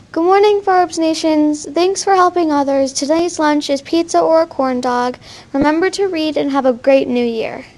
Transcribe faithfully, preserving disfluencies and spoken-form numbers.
Good morning, Forbes Nations. Thanks for helping others. Today's lunch is pizza or a corn dog. Remember to read and have a great new year.